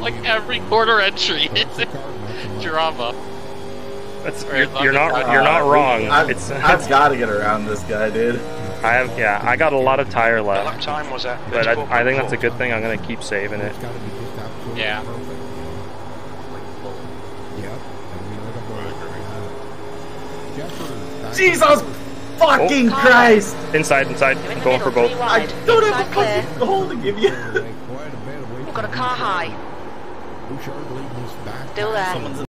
Like every corner entry is drama. You're not wrong. I've got to get around this guy, dude. I got a lot of tire left. What time was that? But I think that's a good thing. I'm gonna keep saving it. Yeah. Jesus fucking Christ! Inside. I'm going for both. I don't have a fucking hole to give you. We've got a car high. Still there.